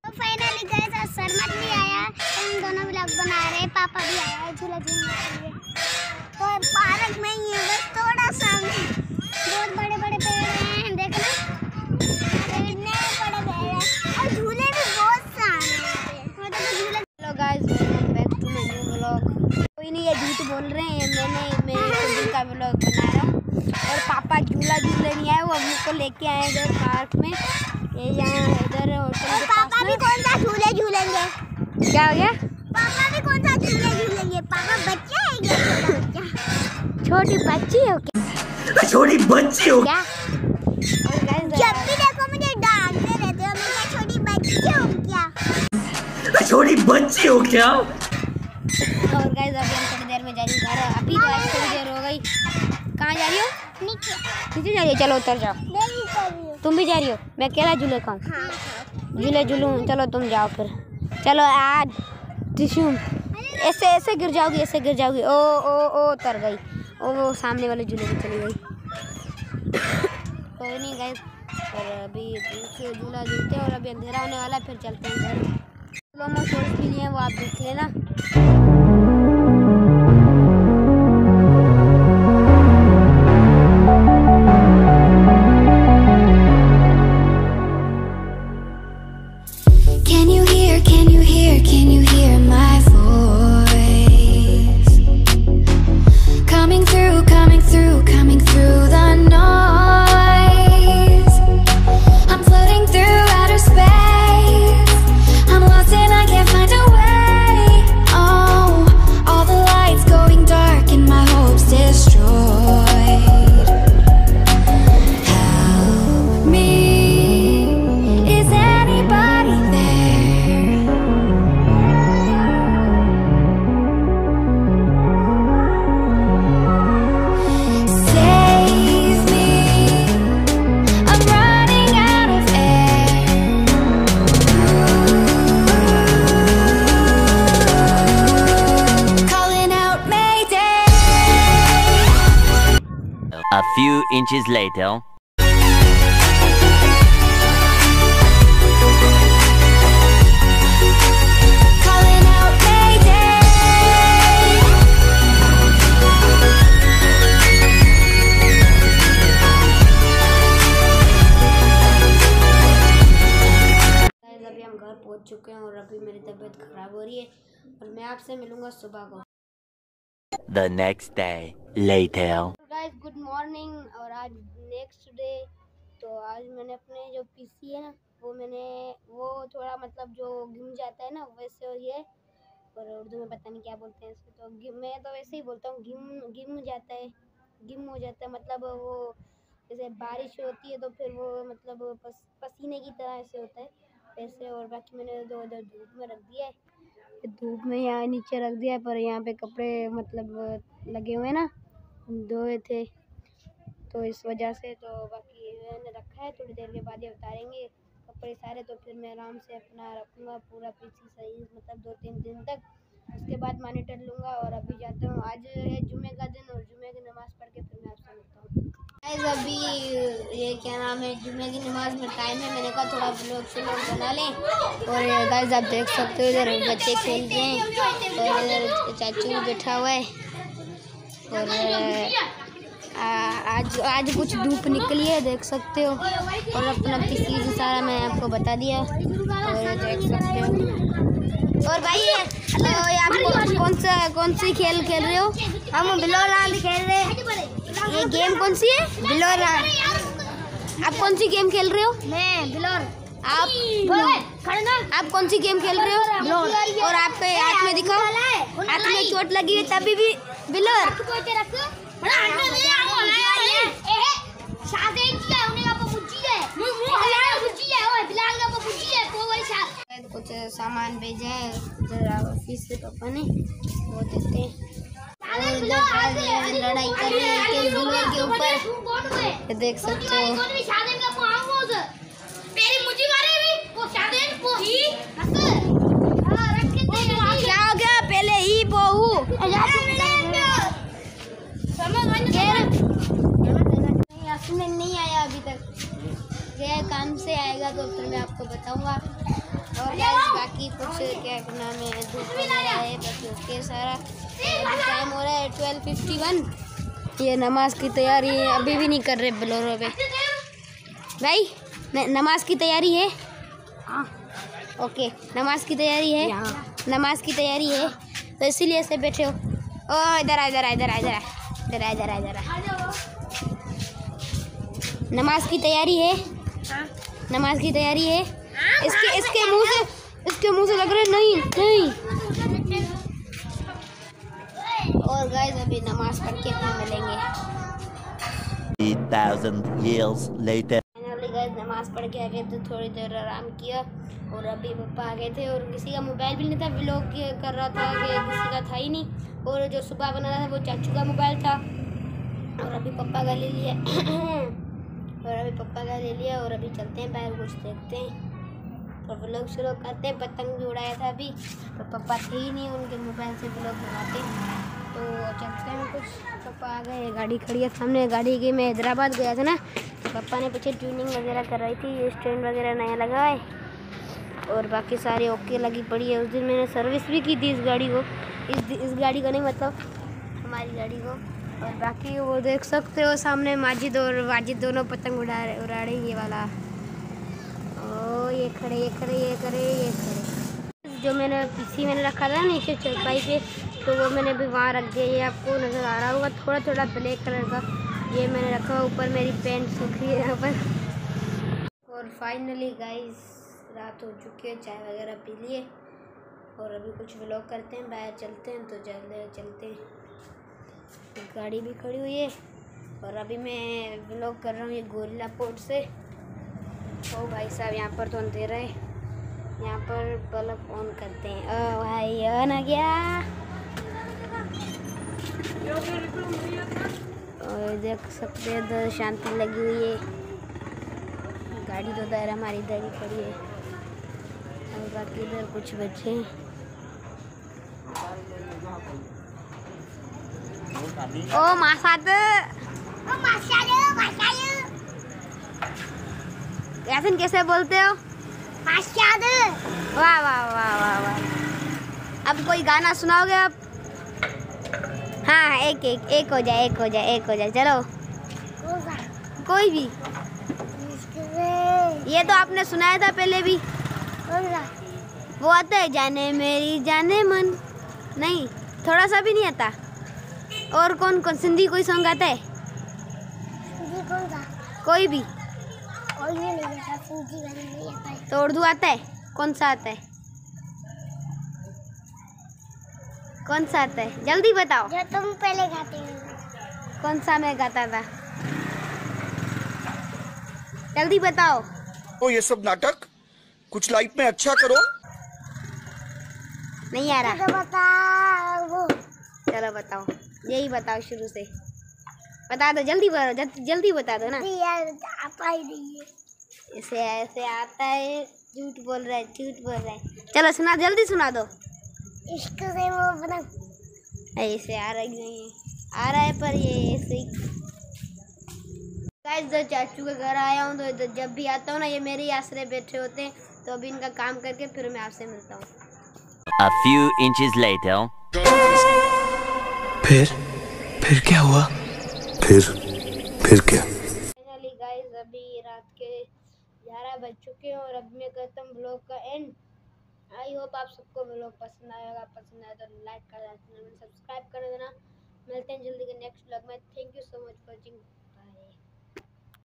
तो finally guys आज सरमत भी आया, हम दोनों व्लॉग बना रहे हैं। पापा भी आया है झूला झूलने के लिए। तो पार्क में ये बस थोड़ा सा बहुत बड़े बड़े पेड़ हैं, देखना इतने बड़े पेड़ हैं और झूले भी बहुत सारे हैं। Hello guys, welcome back to my new vlog. कोई नहीं, ये झूठ बोल रहे हैं, मैंने मेरे दिन का व्लॉग बनाया और पापा झूला झूलने नहीं आए, वो हम लोग को लेके आए इधर पार्क में। ये यहाँ इधर होटल। पापा भी कौन सा झूले झूलेंगे? क्या हो गया? पापा भी कौन सा झूले झूलेंगे? पापा बच्चा है क्या? छोटी बच्ची हो क्या? छोटी बच्ची हो क्या? जब भी देखो मुझे डांटते रहते हो, मैं क्या छोटी बच्ची हूँ क्या? छोटी बच्ची हो क्या? और गाइस अभी हम थोड़ी देर में जा रही घर। अभी तो आज थोड़ी देर हो गई। कहाँ जा रही हो? नीचे। नीचे जा रही हो? चलो उतर जाओ। तुम भी जा रही हो? मैं अकेला झूले खाऊं? हाँ। झूले झूलूं? चलो तुम जाओ फिर। चलो आज टिश्यू ऐसे ऐसे गिर जाओगी, ऐसे गिर जाओगी। ओ ओ ओ उतर गई। ओ वो सामने वाले झूले में चली गई। कोई नहीं गाइस, और अभी झूला झूलते हैं और अभी अंधेरा होने वाला है, फिर चलते हैं घर। स्लो मोशन के लिए वो आप देख लेना। A few inches later. Calling out Mayday. अभी हम घर पहुंच चुके हैं और अभी मेरी तबीयत खराब हो रही है और मैं आपसे मिलूंगा सुबह को। The next day later. Guys good morning. और आज नेक्स्ट डे। तो आज मैंने अपने जो पीसी है ना, वो थोड़ा मतलब जो गिम जाता है ना, वैसे हो ये, और उर्दू में पता नहीं क्या बोलते हैं इसको। तो मैं तो वैसे ही बोलता हूँ, गिम जाता है, गिम हो जाता है। मतलब वो जैसे बारिश होती है तो फिर वो मतलब पसीने की तरह ऐसे होता है वैसे। और बाकी मैंने दो उधर धूप में रख दिया है, धूप में यहाँ नीचे रख दिया है, पर यहाँ पे कपड़े मतलब लगे हुए हैं ना, धोए थे तो इस वजह से। तो बाकी मैंने रखा है, थोड़ी देर के बाद ये उतारेंगे कपड़े सारे, तो फिर मैं आराम से अपना रखूँगा पूरा पीसी सही, मतलब 2-3 दिन तक। उसके बाद मॉनिटर लूँगा और अभी जाता हूँ। आज है जुमे का दिन और जुमे की नमाज़ पढ़ के फिर मैं आपसे मिलता हूँ। अभी ये क्या नाम है, जुमे की नमाज में टाइम है, मैंने कहा थोड़ा व्लॉग बना लें। और गाइस आप देख सकते हो इधर बच्चे खेल रहे हैं और इधर चाचू भी बैठा हुआ है। और आज कुछ धूप निकली है, देख सकते हो। और अपना पीसी सारा मैं आपको बता दिया और देख सकते हो। और भाई तो आप कौन सी खेल खेल रहे हो? हम बिलोराल खेल रहे हैं। ये गेम कौन सी है? बिलोराल। आप कौन सी गेम खेल रहे हो? मैं बिलोर। आप कौन सी गेम खेल रहे हो? बिलोर। और आपके हाथ में दिखाओ, हाथ में चोट लगी है तभी भी बिलोर। कुछ सामान भेजा है ऑफिस से पापा ने, वो देते हैं। लड़ाई कर रहे हैं के ऊपर, देख सकते हो। क्या हो गया? पहले ही बहू नहीं आया अभी तक, गया काम से, आएगा तो फिर मैं आपको बताऊंगा। और क्या नाम है, धूप वगैरह है, बस ओके सारा। टाइम हो रहा है 12:51। ये नमाज की तैयारी है, अभी भी नहीं कर रहे बोलोरो पे भाई। नमाज की तैयारी है। हाँ ओके, नमाज की तैयारी है, नमाज की तैयारी है, तो इसीलिए ऐसे बैठे हो। ओ इधर आ, इधर आ, इधर आ, इधर आ, इधर आ, इधर आ, इधर आ। नमाज की तैयारी है, नमाज की तैयारी है। इसके मुंह से लग रहा है नहीं नहीं। और गाइस अभी नमाज पढ़ के फिर मिलेंगे। 3,000 years later. फाइनली गाइस नमाज पढ़ के आ गए तो थोड़ी देर आराम किया, और अभी पापा आ गए थे, और किसी का मोबाइल भी नहीं था, व्लॉग कर रहा था कि किसी का था ही नहीं, और जो सुबह बना रहा था वो चाचू का मोबाइल था, और अभी पापा का ले लिया और अभी चलते हैं बाहर, कुछ देखते हैं तो व्लॉग शुरू करते हैं। पतंग भी उड़ाया था अभी, तो पापा थे ही नहीं, उनके मोबाइल से व्लॉग बनाते, तो चलते हैं कुछ। पापा आ गए, गाड़ी खड़ी है सामने, गाड़ी की मैं हैदराबाद गया था ना, तो पापा ने पीछे ट्यूनिंग वगैरह कर रही थी, ये स्टैंड वगैरह नया लगा है, और बाकी सारी ओके लगी पड़ी है। उस दिन मैंने सर्विस भी की थी इस गाड़ी को, इस गाड़ी को नहीं, मतलब हमारी गाड़ी को। और बाकी वो देख सकते हो सामने माजिद और वाजिद दोनों पतंग उड़ा रहे ये वाला। ओ ये खड़े। जो मैंने पीसी मैंने रखा था नीचे चरपाई पे, तो वो मैंने भी वहाँ रख दिया। ये आपको नज़र आ रहा होगा थोड़ा ब्लैक कलर का, ये मैंने रखा। ऊपर मेरी पैंट सूख रही है यहाँ पर। और फाइनली गाइस रात हो चुकी है, चाय वगैरह पी लिए, और अभी कुछ व्लॉग करते हैं, बाहर चलते हैं, तो चलते हैं। गाड़ी भी खड़ी हुई है, और अभी मैं व्लॉग कर रहा हूँ ये गोरिल्ला पोर्ट से। ओ भाई साहब यहाँ पर तो अंधेरा है, यहाँ पर बल्ब ऑन करते हैं। ओ भाई ऑन आ गया, और देख सकते हैं इधर शांति लगी हुई है। गाड़ी तो इधर हमारी इधर ही खड़ी है, और बाकी इधर कुछ बच्चे हैं। ओ मासाद यासिन कैसे बोलते हो? मासाद। वाह वाह वाह वाह वाह। अब कोई गाना सुनाओगे आप? हाँ एक हो जाए चलो कोई भी। ये तो आपने सुनाया था पहले भी। वो आता है जाने मेरी जाने मन, नहीं थोड़ा सा भी नहीं आता। और कौन सिंधी कोई सॉन्ग आता है? कोई भी। तो उर्दू आता है? कौन सा आता है? कौन सा आता है जल्दी बताओ। जो तुम पहले गाते हो। कौन सा मैं गाता था? जल्दी बताओ। तो ये सब नाटक कुछ लाइफ में अच्छा करो। नहीं आ रहा। तो बताओ। चलो बताओ, यही बताओ शुरू से बता दो, जल्दी बता दो ना। आता ही नहीं है। इसे ऐसे आता है, झूठ बोल रहा है। चलो सुना, जल्दी सुना दो। इश्क से वो बना। ऐसे आ रहा है पर ये ऐसे गाइस इधर चाचू के घर आया हूँ, तो इधर जब भी आता हूँ ना ये मेरे ही आसरे बैठे होते हैं, तो अभी इनका काम करके फिर मैं आपसे मिलता हूँ। A few inches later. फिर क्या हुआ? फिर क्या? फाइनली गाइस अभी रात के 11 बज चुके हैं, और अब मैं करता हूँ व्लॉग का एंड। आई होप आप सबको व्लॉग पसंद आएगा, तो लाइक कर देना, सब्सक्राइब कर देना। मिलते हैं जल्दी के नेक्स्ट व्लॉग में। Thank you.